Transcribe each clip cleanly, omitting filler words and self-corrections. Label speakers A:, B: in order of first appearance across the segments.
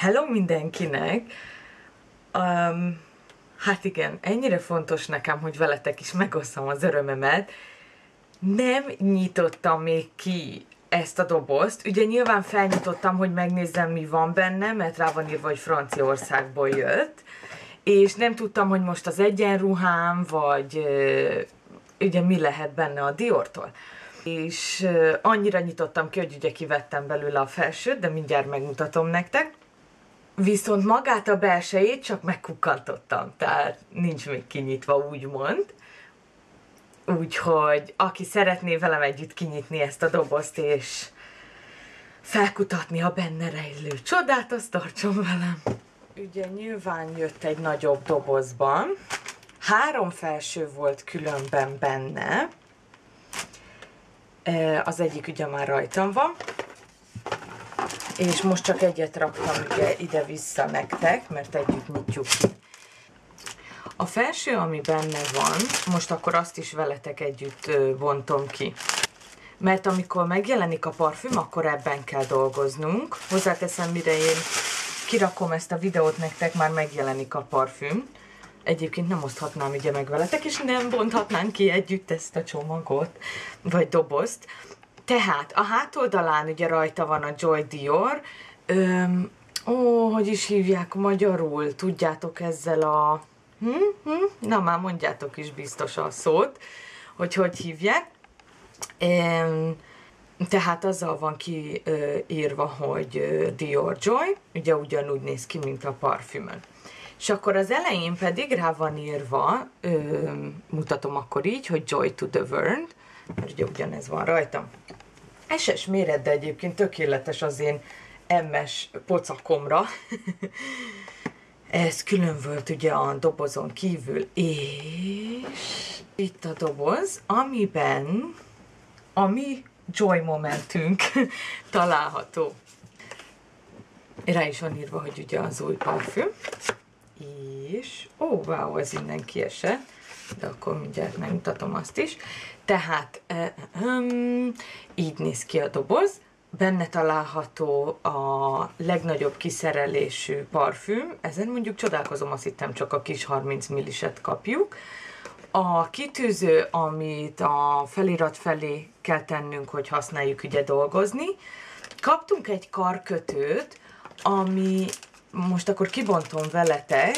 A: Hello mindenkinek! Hát igen, ennyire fontos nekem, hogy veletek is megosszam az örömemet. Nem nyitottam még ki ezt a dobozt. Ugye nyilván felnyitottam, hogy megnézzem, mi van benne, mert rá van írva, hogy Franciaországból jött. És nem tudtam, hogy most az egyenruhám, vagy ugye mi lehet benne a Diortól. És annyira nyitottam ki, hogy ugye kivettem belőle a felsőt, de mindjárt megmutatom nektek. Viszont magát a belsejét csak megkukkantottam, tehát nincs még kinyitva, úgymond. Úgyhogy aki szeretné velem együtt kinyitni ezt a dobozt és felkutatni a benne rejlő csodát, az tartson velem. Ugye nyilván jött egy nagyobb dobozban. 3 felső volt különben benne. Az egyik ugye már rajtam van. És most csak egyet raktam ugye ide-vissza nektek, mert együtt nyitjuk ki. A felső, ami benne van, most akkor azt is veletek együtt bontom ki. Mert amikor megjelenik a parfüm, akkor ebben kell dolgoznunk. Hozzáteszem, mire én kirakom ezt a videót nektek, már megjelenik a parfüm. Egyébként nem oszthatnám ugye meg veletek, és nem bonthatnánk ki együtt ezt a csomagot, vagy dobozt. Tehát a hátoldalán ugye rajta van a Joy Dior, hogy is hívják magyarul, tudjátok ezzel a... Na már mondjátok is biztos a szót, hogy hívják. Tehát azzal van kiírva, hogy Dior Joy, ugye ugyanúgy néz ki, mint a parfümön. És akkor az elején pedig rá van írva, mutatom akkor így, hogy Joy to the World, mert ugye ugyanez van rajtam. SS méret, de egyébként tökéletes az én MS pocakomra. Ez külön volt ugye a dobozon kívül, és itt a doboz, amiben a mi Joy momentünk található. Rá is van írva, hogy ugye az új parfüm, és wow, ez innen kiesett, de akkor mindjárt megmutatom azt is. Tehát így néz ki a doboz, benne található a legnagyobb kiszerelésű parfüm, ezen mondjuk csodálkozom, azt hittem csak a kis 30 milliset kapjuk. A kitűző, amit a felirat felé kell tennünk, hogy használjuk ugye dolgozni. Kaptunk egy karkötőt, ami most akkor kibontom veletek,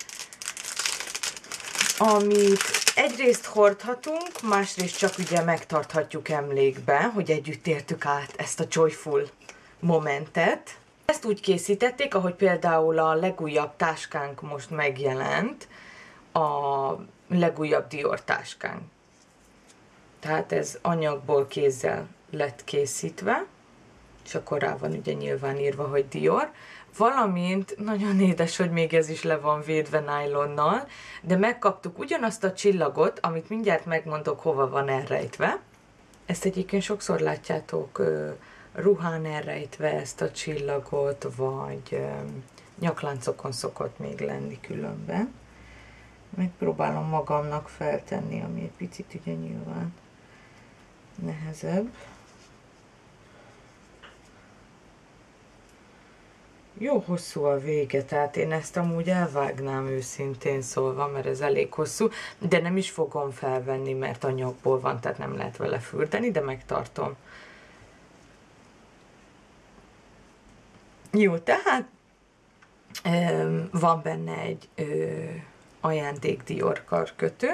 A: amit egyrészt hordhatunk, másrészt csak ugye megtarthatjuk emlékbe, hogy együtt értük át ezt a joyful momentet. Ezt úgy készítették, ahogy például a legújabb táskánk most megjelent, a legújabb Dior táskánk. Tehát ez anyagból kézzel lett készítve, és akkor rá van ugye nyilván írva, hogy Dior. Valamint nagyon édes, hogy még ez is le van védve nylonnal, de megkaptuk ugyanazt a csillagot, amit mindjárt megmondok, hova van elrejtve. Ezt egyébként sokszor látjátok ruhán elrejtve ezt a csillagot, vagy nyakláncokon szokott még lenni különben. Megpróbálom magamnak feltenni, ami egy picit ugye nyilván nehezebb. Jó hosszú a vége, tehát én ezt amúgy elvágnám őszintén szólva, mert ez elég hosszú, de nem is fogom felvenni, mert anyagból van, tehát nem lehet vele fürdeni, de megtartom. Jó, tehát van benne egy ajándék Dior karkötő.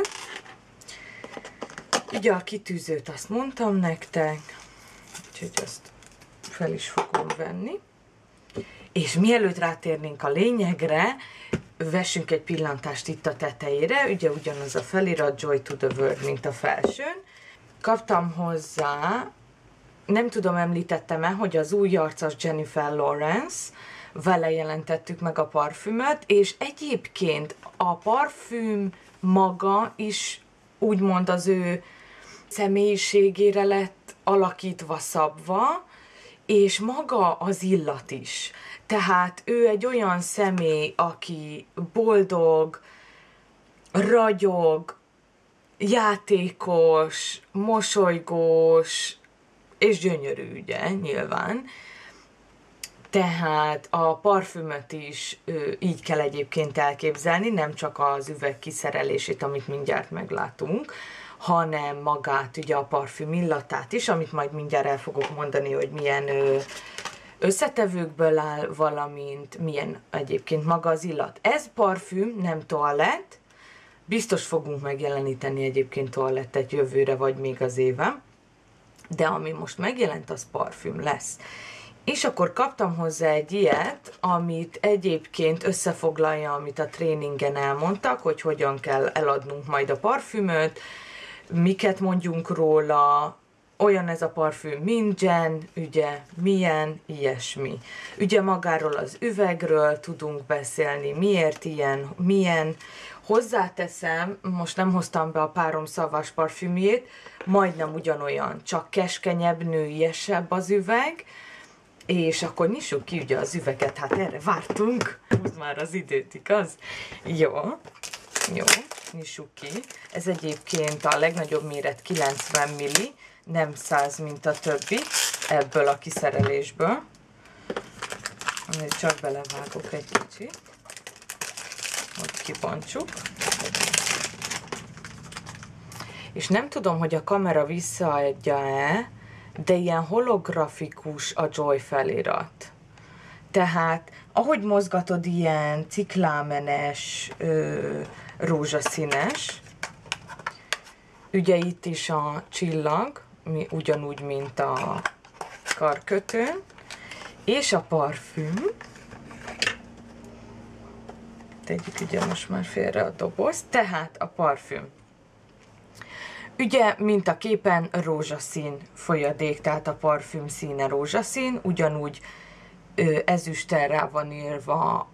A: Ugye a kitűzőt azt mondtam nektek, úgyhogy azt fel is fogom venni. És mielőtt rátérnénk a lényegre, vessünk egy pillantást itt a tetejére, ugye ugyanaz a felirat Joy to the World, mint a felsőn. Kaptam hozzá, nem tudom, említettem-e, hogy az új arcas Jennifer Lawrence, vele jelentettük meg a parfümöt, és egyébként a parfüm maga is úgymond az ő személyiségére lett alakítva, szabva, és maga az illat is. Tehát ő egy olyan személy, aki boldog, ragyog, játékos, mosolygós, és gyönyörű, ugye, nyilván. Tehát a parfümöt is így kell egyébként elképzelni, nem csak az üveg kiszerelését, amit mindjárt meglátunk, hanem magát, ugye a parfüm illatát is, amit majd mindjárt el fogok mondani, hogy milyen összetevőkből áll, valamint milyen egyébként maga az illat. Ez parfüm, nem toalett, biztos fogunk megjeleníteni egyébként toalettet jövőre, vagy még az éven, de ami most megjelent, az parfüm lesz. És akkor kaptam hozzá egy ilyet, amit egyébként összefoglalja, amit a tréningen elmondtak, hogy hogyan kell eladnunk majd a parfümöt, miket mondjunk róla, olyan ez a parfüm, mint Jen, ugye, milyen, ilyesmi. Ugye magáról az üvegről tudunk beszélni, miért ilyen, milyen. Hozzáteszem, most nem hoztam be a párom szavas parfümjét, majdnem ugyanolyan, csak keskenyebb, nőiesebb az üveg, és akkor nyissuk ki ugye az üveget, hát erre vártunk, húzd már az időt, igaz? Jó, nyissuk ki. Ez egyébként a legnagyobb méret 90 milli, nem 100, mint a többi, ebből a kiszerelésből. Csak belevágok egy kicsit, hogy kibontsuk. És nem tudom, hogy a kamera visszaadja-e, de ilyen holografikus a Joy felirat. Tehát, ahogy mozgatod, ilyen ciklámenes, rózsaszínes. Ugye itt is a csillag, ugyanúgy, mint a karkötőn. És a parfüm. Tegyük ugye most már félre a dobozt. Tehát a parfüm. Ugye, mint a képen, rózsaszín folyadék, tehát a parfüm színe rózsaszín, ugyanúgy ezüsttel rá van írva,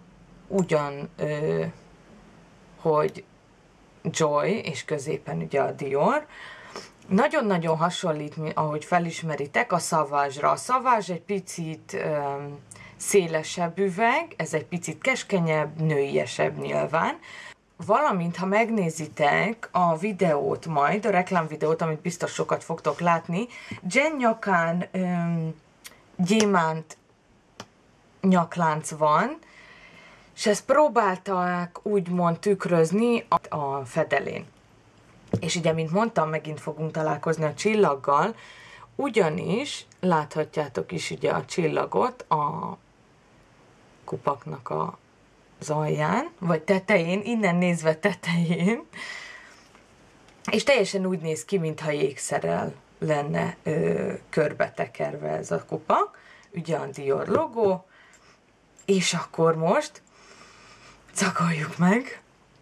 A: hogy Joy, és középen ugye a Dior. Nagyon-nagyon hasonlít, ahogy felismeritek, a Savage-ra. A Savage egy picit szélesebb üveg, ez egy picit keskenyebb, nőiesebb nyilván. Valamint, ha megnézitek a videót majd, a reklámvideót, amit biztos sokat fogtok látni, Jen nyakán gyémánt nyaklánc van, és ezt próbálták úgymond tükrözni a fedelén. És ugye, mint mondtam, megint fogunk találkozni a csillaggal, ugyanis láthatjátok is ugye a csillagot a kupaknak az alján, vagy tetején, innen nézve tetején, és teljesen úgy néz ki, mintha jégszerrel lenne körbetekerve ez a kupak, ugye a Dior logó, és akkor most cakoljuk meg.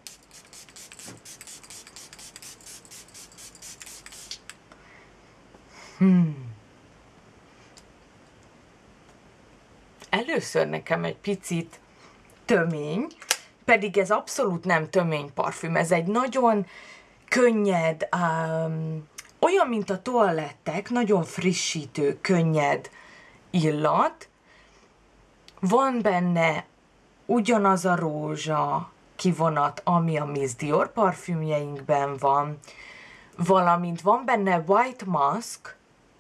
A: Először nekem egy picit tömény, pedig ez abszolút nem tömény parfüm, ez egy nagyon könnyed, olyan, mint a toalettek, nagyon frissítő, könnyed illat. Van benne ugyanaz a rózsa kivonat, ami a Miss Dior parfümjeinkben van, valamint van benne White Musk,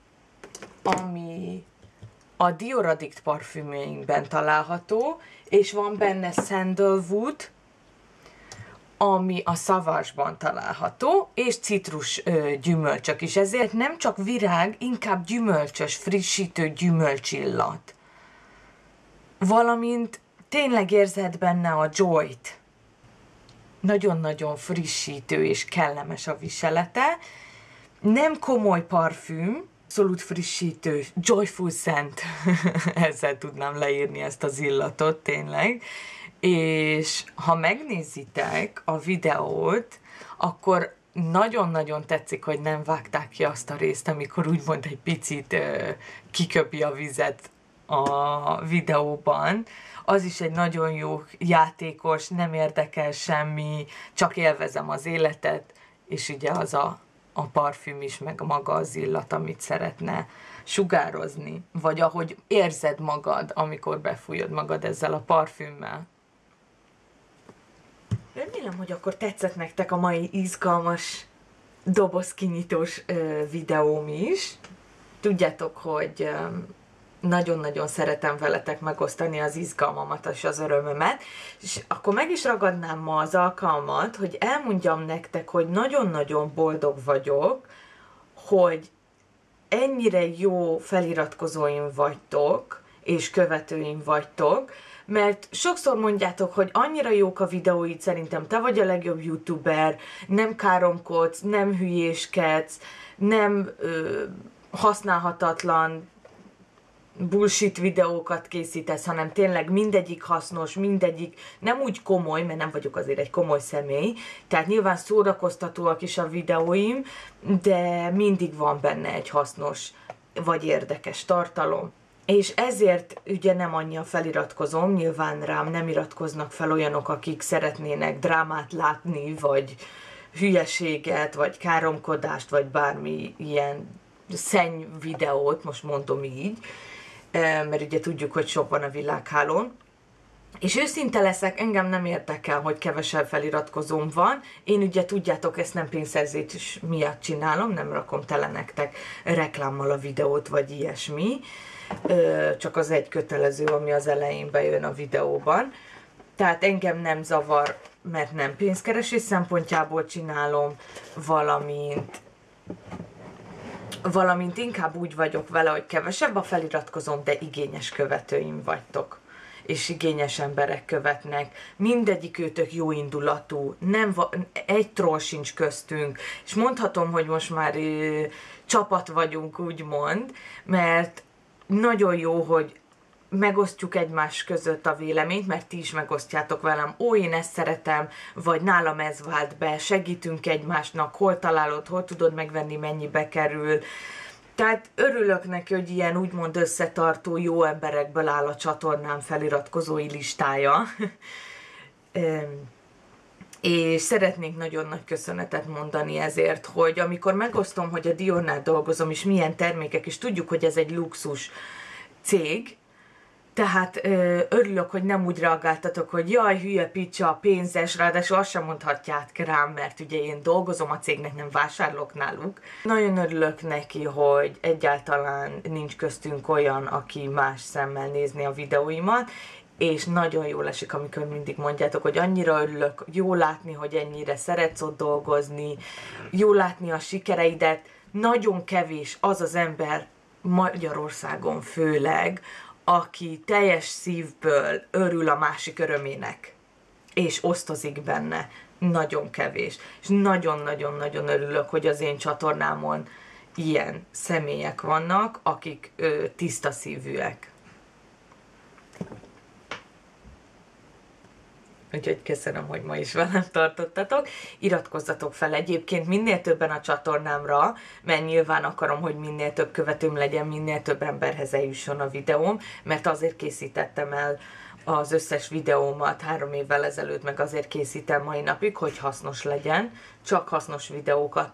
A: ami a Dior Addict parfümjeinkben található, és van benne Sandalwood, ami a Savage-ban található, és citrus gyümölcsök is. Ezért nem csak virág, inkább gyümölcsös, frissítő gyümölcsillat. Valamint tényleg érzed benne a Joy-t. Nagyon-nagyon frissítő és kellemes a viselete. Nem komoly parfüm, abszolút frissítő, joyful scent, ezzel tudnám leírni ezt az illatot tényleg, és ha megnézitek a videót, akkor nagyon-nagyon tetszik, hogy nem vágták ki azt a részt, amikor úgymond egy picit kiköpi a vizet a videóban. Az is egy nagyon jó játékos, nem érdekel semmi, csak élvezem az életet, és ugye az a parfüm is, meg maga az illat, amit szeretne sugározni, vagy ahogy érzed magad, amikor befújod magad ezzel a parfümmel. Remélem, hogy akkor tetszett nektek a mai izgalmas dobozkinyitós videóm is. Tudjátok, hogy nagyon-nagyon szeretem veletek megosztani az izgalmamat és az örömömet, és akkor meg is ragadnám ma az alkalmat, hogy elmondjam nektek, hogy nagyon-nagyon boldog vagyok, hogy ennyire jó feliratkozóim vagytok, és követőim vagytok, mert sokszor mondjátok, hogy annyira jók a videóid, szerintem te vagy a legjobb youtuber, nem káromkodsz, nem hülyéskedsz, nem használhatatlan bullshit videókat készítesz, hanem tényleg mindegyik hasznos, mindegyik nem úgy komoly, mert nem vagyok azért egy komoly személy, tehát nyilván szórakoztatóak is a videóim, de mindig van benne egy hasznos vagy érdekes tartalom. És ezért ugye nem annyian feliratkozom, nyilván rám nem iratkoznak fel olyanok, akik szeretnének drámát látni, vagy hülyeséget, vagy káromkodást, vagy bármi ilyen szenny videót, most mondom így, mert ugye tudjuk, hogy sok van a világhálón. És őszinte leszek, engem nem érdekel, hogy kevesebb feliratkozóm van. Én ugye tudjátok, ezt nem pénzszerzés miatt csinálom, nem rakom tele nektek reklámmal a videót, vagy ilyesmi. Csak az egy kötelező, ami az elején bejön a videóban. Tehát engem nem zavar, mert nem pénzkeresés szempontjából csinálom, valamint inkább úgy vagyok vele, hogy kevesebb a feliratkozom, de igényes követőim vagytok. És igényes emberek követnek. Mindegyik őtök jó indulatú, egy troll sincs köztünk, és mondhatom, hogy most már csapat vagyunk, úgymond, mert nagyon jó, hogy megosztjuk egymás között a véleményt, mert ti is megosztjátok velem, ó, én ezt szeretem, vagy nálam ez vált be, segítünk egymásnak, hol találod, hol tudod megvenni, mennyibe kerül. Tehát örülök neki, hogy ilyen úgymond összetartó jó emberekből áll a csatornám feliratkozói listája. És szeretnék nagyon nagy köszönetet mondani ezért, hogy amikor megosztom, hogy a Diornál dolgozom, és milyen termékek, és tudjuk, hogy ez egy luxus cég, tehát örülök, hogy nem úgy reagáltatok, hogy jaj, hülye picsa, pénzes, ráadásul azt sem mondhatjátok rám, mert ugye én dolgozom a cégnek, nem vásárlok náluk. Nagyon örülök neki, hogy egyáltalán nincs köztünk olyan, aki más szemmel nézni a videóimat, és nagyon jól esik, amikor mindig mondjátok, hogy annyira örülök, jó látni, hogy ennyire szeretsz ott dolgozni, jó látni a sikereidet. Nagyon kevés az az ember, Magyarországon főleg, aki teljes szívből örül a másik örömének, és osztozik benne. Nagyon kevés. És nagyon-nagyon-nagyon örülök, hogy az én csatornámon ilyen személyek vannak, akik tiszta szívűek. Úgyhogy köszönöm, hogy ma is velem tartottatok. Iratkozzatok fel egyébként minél többen a csatornámra, mert nyilván akarom, hogy minél több követőm legyen, minél több emberhez eljusson a videóm, mert azért készítettem el az összes videómat 3 évvel ezelőtt, meg azért készítem mai napig, hogy hasznos legyen. Csak hasznos videókat,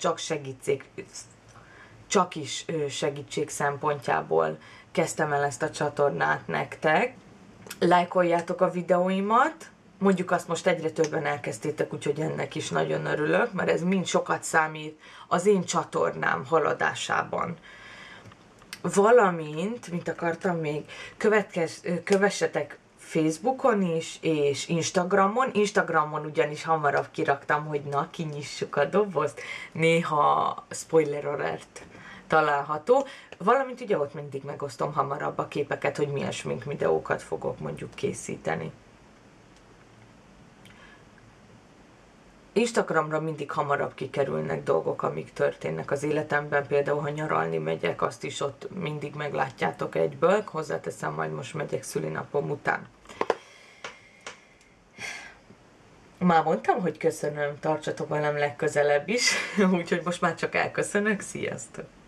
A: csak is segítség szempontjából kezdtem el ezt a csatornát nektek. Lájkoljátok a videóimat, mondjuk azt most egyre többen elkezdtétek, úgyhogy ennek is nagyon örülök, mert ez mind sokat számít az én csatornám haladásában. Valamint, mint akartam még, kövessetek Facebookon is, és Instagramon. Instagramon ugyanis hamarabb kiraktam, hogy na, kinyissuk a dobozt. Néha spoiler alert található. Valamint ugye ott mindig megosztom hamarabb a képeket, hogy milyen smink videókat fogok mondjuk készíteni. Instagramra mindig hamarabb kikerülnek dolgok, amik történnek az életemben, például ha nyaralni megyek, azt is ott mindig meglátjátok egyből, hozzáteszem, majd most megyek szülinapom után. Már mondtam, hogy köszönöm, tartsatok velem legközelebb is, úgyhogy most már csak elköszönök, sziasztok!